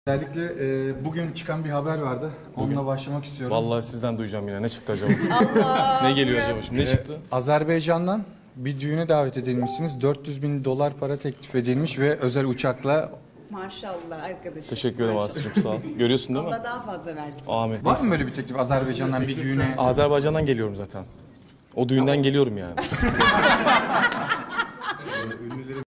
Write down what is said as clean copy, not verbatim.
Özellikle bugün çıkan bir haber vardı. Onunla başlamak istiyorum. Vallahi sizden duyacağım yine. Ne çıktı acaba? Ne geliyor acaba şimdi? Ne çıktı? Azerbaycan'dan bir düğüne davet edilmişsiniz. 400 bin dolar para teklif edilmiş ve özel uçakla. Maşallah arkadaşım. Teşekkür ederim Maşallah. Aslı'cığım, sağ ol. Görüyorsun değil mi? Allah daha fazla versin. Amin. Var mı böyle bir teklif Azerbaycan'dan bir düğüne? Azerbaycan'dan geliyorum zaten. O düğünden geliyorum yani.